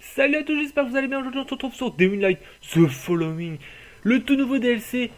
Salut à tous, j'espère que vous allez bien. Aujourd'hui on se retrouve sur Day Light The Following, le tout nouveau DLC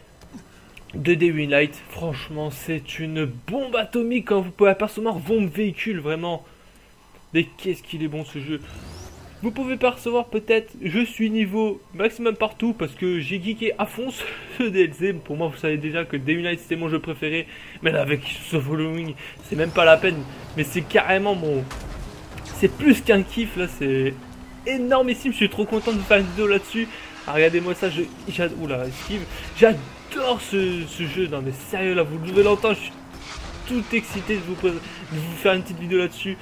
de Day Light. Franchement c'est une bombe atomique comme vous pouvez apercevoir mon véhicule, vraiment. Mais qu'est-ce qu'il est bon ce jeu. Vous pouvez percevoir peut-être, je suis niveau maximum partout parce que j'ai geeké à fond ce DLC. Pour moi vous savez déjà que Day Light c'était mon jeu préféré. Mais là avec The Following c'est même pas la peine. Mais c'est carrément mon... C'est plus qu'un kiff là, c'est... énormissime, je suis trop content de vous faire une vidéo là-dessus. Ah, regardez-moi ça, oula, esquive. J'adore ce jeu, non mais sérieux là, vous devez l'entendre, je suis tout excité de vous faire une petite vidéo là-dessus.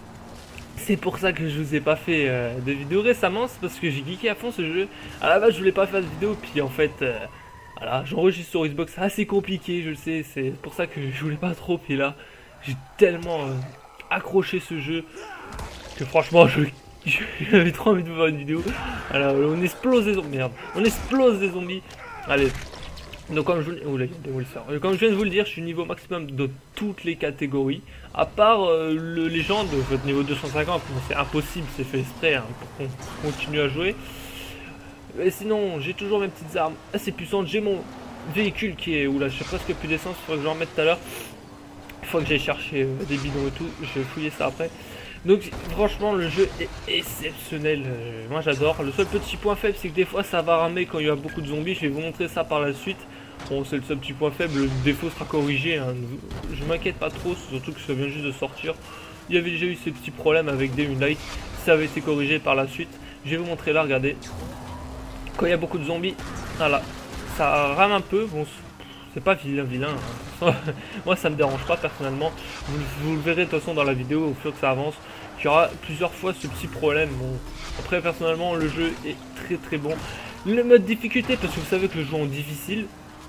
C'est pour ça que je vous ai pas fait de vidéo récemment, c'est parce que j'ai geeké à fond ce jeu. À la base je voulais pas faire de vidéo, puis en fait, voilà, j'enregistre sur Xbox, c'est assez compliqué, je le sais, c'est pour ça que je voulais pas trop, puis là, j'ai tellement accroché ce jeu, que franchement j'avais trop envie de vous faire une vidéo. Alors on explose des zombies. Merde. On explose des zombies. Allez. Donc comme je viens de vous le dire, je suis niveau maximum de toutes les catégories. À part le légende, votre niveau 250. C'est impossible, c'est fait exprès hein, pour qu'on continue à jouer. Mais sinon, j'ai toujours mes petites armes assez puissantes. J'ai mon véhicule qui est... Oula, je sais presque plus d'essence, il faudrait que je l'en mette tout à l'heure. Il faut que j'aille chercher des bidons et tout. Je vais fouiller ça après. Donc franchement le jeu est exceptionnel, moi j'adore. Le seul petit point faible c'est que des fois ça va ramer quand il y a beaucoup de zombies. Je vais vous montrer ça par la suite. Bon c'est le seul petit point faible, le défaut sera corrigé hein. Je m'inquiète pas trop, surtout que ça vient juste de sortir. Il y avait déjà eu ces petits problèmes avec Day Light, ça avait été corrigé par la suite. Je vais vous montrer là, regardez. Quand il y a beaucoup de zombies, voilà, ça rame un peu, bon c'est pas vilain hein. Moi ça me dérange pas personnellement. Vous le verrez de toute façon dans la vidéo au fur et que ça avance. Il y aura plusieurs fois ce petit problème. Bon, après personnellement le jeu est très bon. Le mode difficulté, parce que vous savez que le jeu en difficile,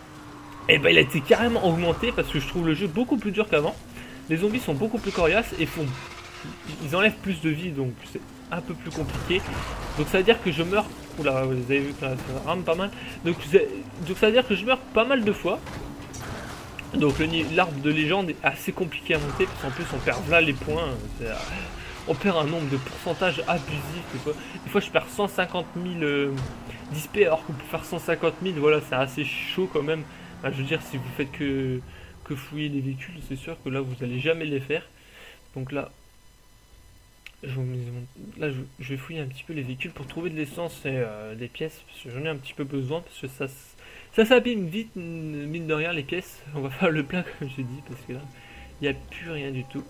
et ben il a été carrément augmenté parce que je trouve le jeu beaucoup plus dur qu'avant. Les zombies sont beaucoup plus coriaces et ils enlèvent plus de vie, donc c'est un peu plus compliqué. Donc ça veut dire que je meurs. Oula, vous avez vu que ça rame pas mal. Donc ça veut dire que je meurs pas mal de fois. Donc l'arbre de légende est assez compliqué à monter parce qu'en plus on perd là les points. On perd un nombre de pourcentage abusif. Des fois je perds 150 000 d'XP alors qu'on peut faire 150 000. Voilà, c'est assez chaud quand même. Enfin, je veux dire, si vous faites que fouiller les véhicules, c'est sûr que là vous allez jamais les faire. Donc là, je vais fouiller un petit peu les véhicules pour trouver de l'essence et des pièces. Parce que j'en ai un petit peu besoin. Parce que ça s'abîme vite, mine de rien, les pièces. On va faire le plein comme j'ai dit. Parce que là, il n'y a plus rien du tout.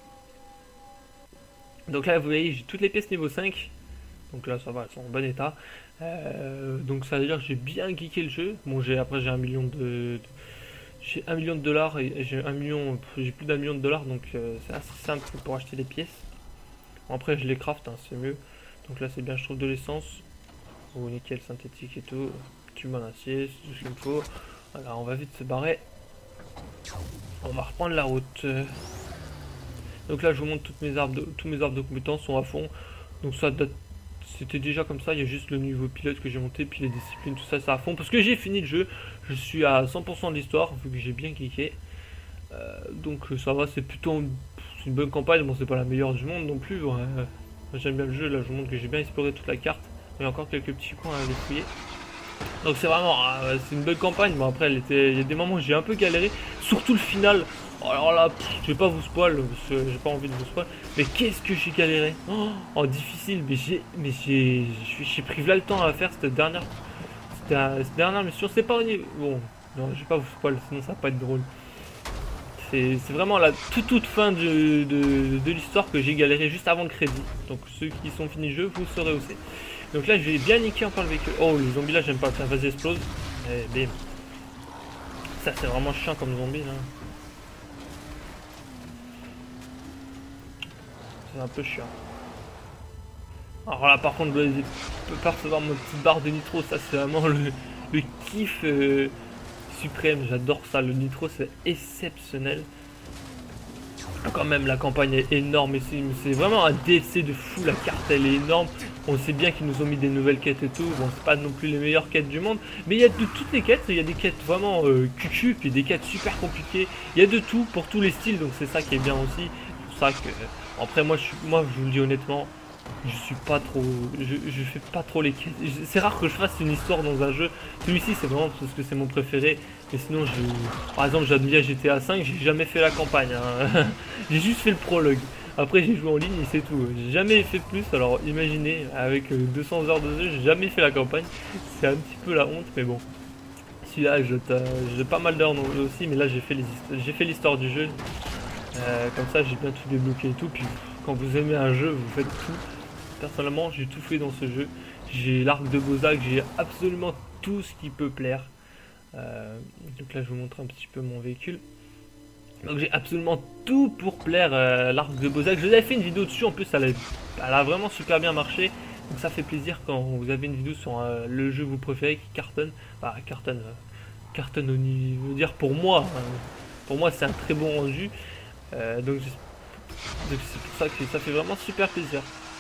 Donc là vous voyez j'ai toutes les pièces niveau 5. Donc là ça va, elles sont en bon état. Donc ça veut dire que j'ai bien geeké le jeu. Bon après j'ai 1 million de... J'ai 1 million de dollars et j'ai plus d'1 million de dollars. Donc c'est assez simple pour acheter les pièces. Bon, après je les craft hein, c'est mieux. Donc là c'est bien, je trouve de l'essence. Oh nickel, synthétique et tout. Tube en acier, c'est tout ce qu'il me faut. Voilà, on va vite se barrer. On va reprendre la route. Donc là je vous montre tous mes arbres de compétences sont à fond. Donc ça date, c'était déjà comme ça, il y a juste le niveau pilote que j'ai monté, puis les disciplines, tout ça c'est à fond. Parce que j'ai fini le jeu, je suis à 100% de l'histoire, vu que j'ai bien cliqué. Donc ça va, c'est une bonne campagne, bon c'est pas la meilleure du monde non plus. Ouais. J'aime bien le jeu, là je vous montre que j'ai bien exploré toute la carte. Il y a encore quelques petits coins à dépouiller. Donc c'est vraiment, c'est une bonne campagne. Bon après il y a des moments où j'ai un peu galéré, surtout le final. Alors là, je vais pas vous spoil, parce que j'ai pas envie de vous spoil. Mais qu'est-ce que j'ai galéré en difficile, mais j'ai pris là le temps à faire cette dernière mission. C'est pas au niveau... Bon, non, je vais pas vous spoil, sinon ça va pas être drôle. C'est vraiment la toute fin de l'histoire que j'ai galéré juste avant le crédit. Donc ceux qui sont finis le jeu, vous saurez aussi. Donc là, je vais bien niquer encore le véhicule. Oh, les zombies là, j'aime pas. Tiens, vas-y, explose. Et bim. Ça, c'est vraiment chiant comme zombie là. C'est un peu chiant. Alors là par contre vous pouvez percevoir ma petite barre de nitro, ça c'est vraiment le kiff suprême, j'adore ça, le nitro c'est exceptionnel. Quand même la campagne est énorme, c'est vraiment un DLC de fou, la carte elle est énorme. On sait bien qu'ils nous ont mis des nouvelles quêtes et tout, bon c'est pas non plus les meilleures quêtes du monde, mais il y a de toutes les quêtes, il y a des quêtes vraiment cucu, puis des quêtes super compliquées, il y a de tout pour tous les styles, donc c'est ça qui est bien aussi, c'est pour ça que... Après moi je vous le dis honnêtement, je suis pas trop, je fais pas trop les quêtes. C'est rare que je fasse une histoire dans un jeu. Celui-ci c'est vraiment parce que c'est mon préféré. Mais sinon par exemple j'admire GTA 5, j'ai jamais fait la campagne. Hein. J'ai juste fait le prologue. Après j'ai joué en ligne et c'est tout. J'ai jamais fait plus. Alors imaginez avec 200 heures de jeu, j'ai jamais fait la campagne. C'est un petit peu la honte, mais bon. Celui-là j'ai pas mal d'heures aussi, mais là j'ai fait l'histoire du jeu. Comme ça j'ai bien tout débloqué et tout. Puis quand vous aimez un jeu, vous faites tout. Personnellement, j'ai tout fait dans ce jeu. J'ai l'arc de Bozak, j'ai absolument tout ce qui peut plaire. Donc là, je vous montre un petit peu mon véhicule. Donc j'ai absolument tout pour plaire l'arc de Bozak. Je vous avais fait une vidéo dessus, en plus elle a vraiment super bien marché. Donc ça fait plaisir quand vous avez une vidéo sur le jeu que vous préférez qui cartonne. Bah cartonne au niveau, dire pour moi. Pour moi c'est un très bon rendu. Donc c'est pour ça que ça fait vraiment super plaisir.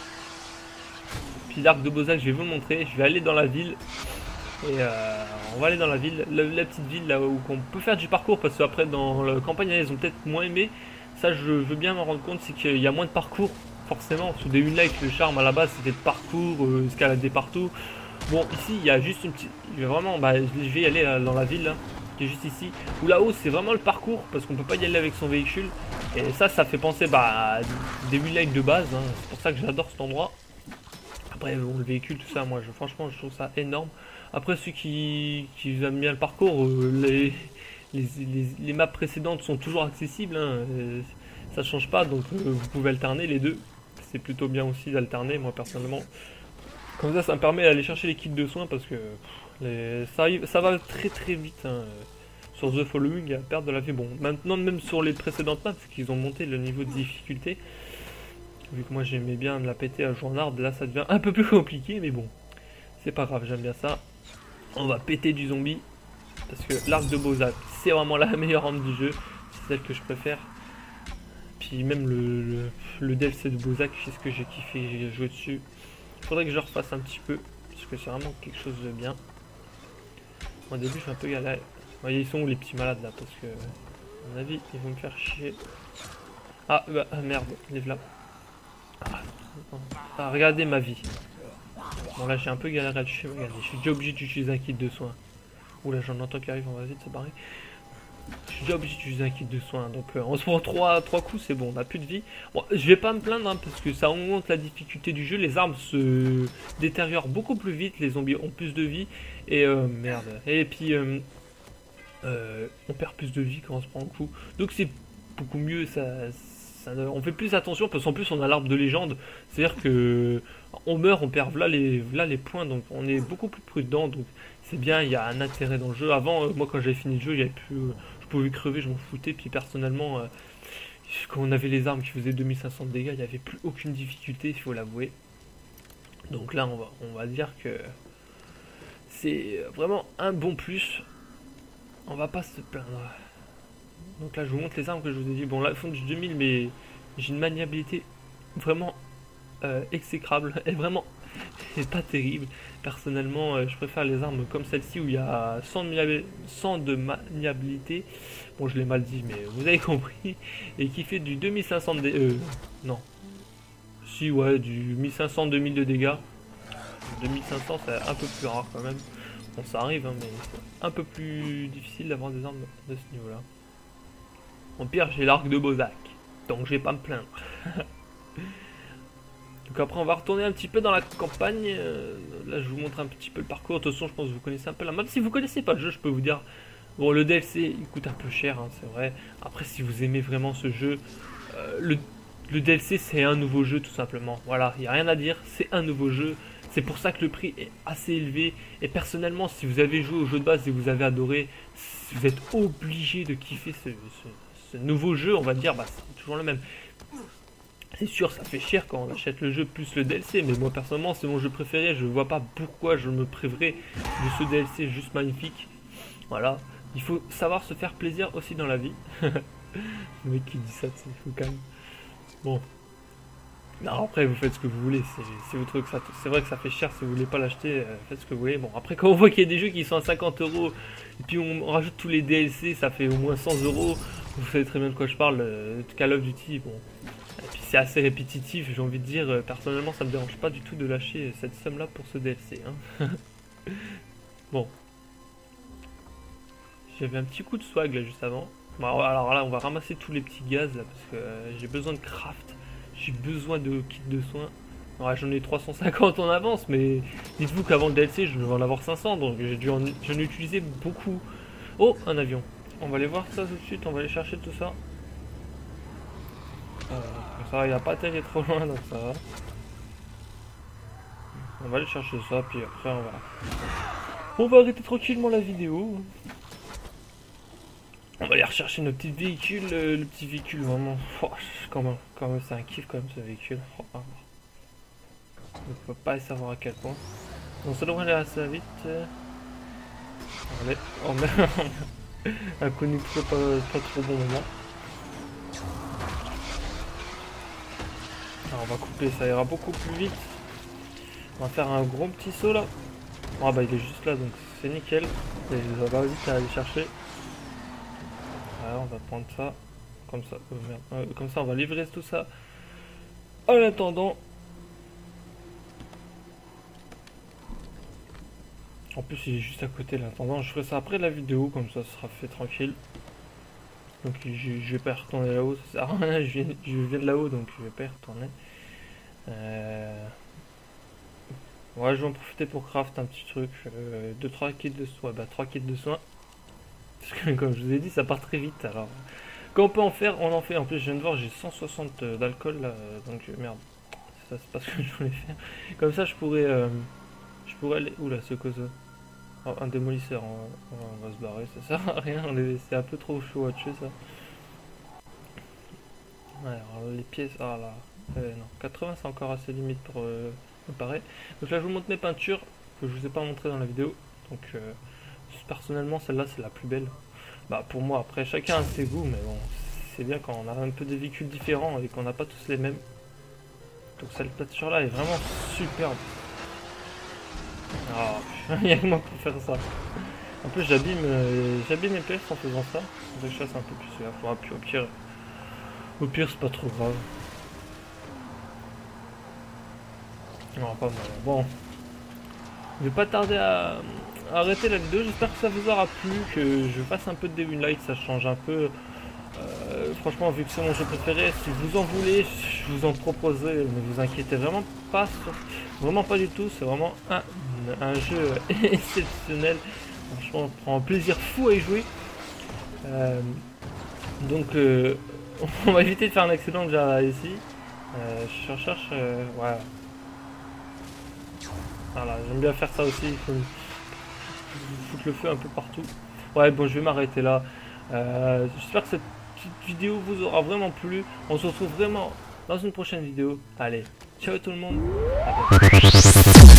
Puis l'arc de Bozak, je vais vous le montrer. Je vais aller dans la ville. Et on va aller dans la ville, la petite ville là où on peut faire du parcours. Parce qu'après dans la campagne ils ont peut-être moins aimé. Ça je veux bien m'en rendre compte, c'est qu'il y a moins de parcours. Forcément, sous des Unlight, le charme à la base c'était de parcours, escalader partout. Bon ici il y a juste une petite... Je vais y aller dans la ville là, qui est juste ici. Où là-haut c'est vraiment le parcours, parce qu'on peut pas y aller avec son véhicule. Et ça fait penser à des Unlight de base, hein. C'est pour ça que j'adore cet endroit. Après bon, le véhicule tout ça, moi franchement je trouve ça énorme. Après ceux qui aiment bien le parcours, les maps précédentes sont toujours accessibles, hein, ça change pas, donc vous pouvez alterner les deux. C'est plutôt bien aussi d'alterner, moi personnellement. Comme ça me permet d'aller chercher les kits de soins parce que ça va très très vite, hein. Sur The Following à perdre de la vie. Bon, maintenant même sur les précédentes maps, parce qu'ils ont monté le niveau de difficulté. Vu que moi j'aimais bien me la péter à jouer en arbre, là ça devient un peu plus compliqué, mais bon, c'est pas grave, j'aime bien ça. On va péter du zombie, parce que l'arc de Bozak, c'est vraiment la meilleure arme du jeu, c'est celle que je préfère. Puis même le DLC de Bozak, c'est ce que j'ai kiffé, j'ai joué dessus. Il faudrait que je refasse un petit peu, parce que c'est vraiment quelque chose de bien. Au début je suis un peu galère. Vous voyez, ils sont où les petits malades là, parce que à mon avis ils vont me faire chier. Ah bah merde, lève là. Ah, regardez ma vie. Bon là j'ai un peu galéré à le tuer, regardez, je suis déjà obligé d'utiliser un kit de soins. Oula, j'en entends qui arrive, on va vite se barrer. Je suis déjà obligé d'utiliser un kit de soins, donc on se prend 3 coups, c'est bon, on a plus de vie. Bon, je vais pas me plaindre, hein, parce que ça augmente la difficulté du jeu, les armes se détériorent beaucoup plus vite, les zombies ont plus de vie, et merde. Et puis on perd plus de vie quand on se prend un coup, donc c'est beaucoup mieux, on fait plus attention parce qu'en plus on a l'arbre de légende, c'est-à-dire que on meurt, on perd là les points, donc on est beaucoup plus prudent, donc c'est bien, il y a un intérêt dans le jeu. Avant, moi quand j'avais fini le jeu, je pouvais crever, je m'en foutais, puis personnellement, quand on avait les armes qui faisaient 2500 de dégâts, il n'y avait plus aucune difficulté, il faut l'avouer. Donc là on va dire que c'est vraiment un bon plus, on va pas se plaindre. Donc là je vous montre les armes que je vous ai dit. Bon là elles font du 2000, mais j'ai une maniabilité vraiment exécrable. Et vraiment c'est pas terrible. Personnellement je préfère les armes comme celle-ci où il y a 100 de maniabilité. Bon je l'ai mal dit mais vous avez compris. Et qui fait du 2500 de non. Si ouais, du 1500-2000 de dégâts. 2500 c'est un peu plus rare quand même. Bon ça arrive hein, mais c'est un peu plus difficile d'avoir des armes de ce niveau là. En pire, j'ai l'arc de Bozak, donc je vais pas me plaindre. Donc après, on va retourner un petit peu dans la campagne. Là, je vous montre un petit peu le parcours. De toute façon, je pense que vous connaissez un peu la map. Si vous connaissez pas le jeu, je peux vous dire... Bon, le DLC, il coûte un peu cher, hein, c'est vrai. Après, si vous aimez vraiment ce jeu, le DLC, c'est un nouveau jeu, tout simplement. Voilà, il n'y a rien à dire, c'est un nouveau jeu. C'est pour ça que le prix est assez élevé. Et personnellement, si vous avez joué au jeu de base et vous avez adoré, vous êtes obligé de kiffer ce nouveau jeu, on va dire, c'est toujours le même. C'est sûr, ça fait cher quand on achète le jeu plus le DLC, mais moi personnellement, c'est mon jeu préféré. Je vois pas pourquoi je me priverais de ce DLC juste magnifique. Voilà, il faut savoir se faire plaisir aussi dans la vie. Le mec qui dit ça, il faut calme. Bon. Non, après vous faites ce que vous voulez, si vous trouvez que ça, c'est vrai que ça fait cher, si vous voulez pas l'acheter, faites ce que vous voulez. Bon, après quand on voit qu'il y a des jeux qui sont à 50 €, et puis on rajoute tous les DLC, ça fait au moins 100 €, vous savez très bien de quoi je parle, Call of Duty, bon, Et puis c'est assez répétitif, j'ai envie de dire, personnellement ça me dérange pas du tout de lâcher cette somme là pour ce DLC. Hein. Bon. J'avais un petit coup de swag là juste avant. Bon, alors là on va ramasser tous les petits gaz là parce que j'ai besoin de craft. J'ai besoin de kits de soins. Ouais, j'en ai 350 en avance, mais dites-vous qu'avant le DLC je vais en avoir 500, donc j'en ai utilisé beaucoup. Oh, un avion. On va aller voir ça tout de suite, on va aller chercher tout ça. Ça, il n'y a pas atterri trop loin, donc ça va. On va aller chercher ça, puis après on va arrêter tranquillement la vidéo. On va aller rechercher nos petits véhicules, le petit véhicule vraiment. Oh, quand même c'est un kiff quand même ce véhicule. Oh, on ne peut pas savoir à quel point. Donc ça devrait aller assez vite. Allez, oh merde. Un connu pas trop bon moment. Alors on va couper, ça ira beaucoup plus vite. On va faire un gros petit saut là. Ah bah il est juste là donc c'est nickel. Et ça va vite à aller chercher. Voilà, on va prendre ça. Comme ça. Comme ça on va livrer tout ça. En attendant. En plus il est juste à côté là. En attendant je ferai ça après la vidéo comme ça sera fait tranquille. Donc je vais pas y retourner là-haut, ça sert à rien, je viens de là-haut donc je vais pas y retourner. Ouais, je vais en profiter pour craft un petit truc, 2-3 kits de soins, bah 3 kits de soins. Parce que comme je vous ai dit, ça part très vite, alors quand on peut en faire, on en fait. En plus je viens de voir, j'ai 160 d'alcool là, donc merde, ça c'est pas ce que je voulais faire. Comme ça je pourrais aller, oula c'est quoi ça? Oh, un démolisseur, on va se barrer, ça sert à rien, c'est un peu trop chaud à tuer ça. Ouais, alors les pièces, ah là, non, 80 c'est encore assez limite pour me paraît. Donc là je vous montre mes peintures que je vous ai pas montré dans la vidéo. Donc personnellement celle-là c'est la plus belle. Bah pour moi, après chacun a ses goûts, mais bon, c'est bien quand on a un peu des véhicules différents et qu'on n'a pas tous les mêmes. Donc cette peinture là est vraiment superbe. Ah, il y a que moi pour faire ça. En plus j'abîme mes pièces en faisant ça. Donc je chasse un peu plus celui-là. Puis au pire c'est pas trop grave. Non pas mal. Bon. Je vais pas tarder à arrêter la vidéo. J'espère que ça vous aura plu. Que je fasse un peu de Day Light. Ça change un peu. Franchement vu que c'est mon jeu préféré, si vous en voulez, je vous en proposerai. Ne vous inquiétez vraiment pas. Vraiment pas du tout. C'est vraiment un jeu exceptionnel. Franchement, on prend un plaisir fou à y jouer. Donc, on va éviter de faire un accident déjà ici. Je recherche. Ouais. Voilà, j'aime bien faire ça aussi. Il faut foutre le feu un peu partout. Ouais, bon, je vais m'arrêter là. J'espère que cette petite vidéo vous aura vraiment plu. On se retrouve vraiment dans une prochaine vidéo. Allez, ciao tout le monde. À bientôt.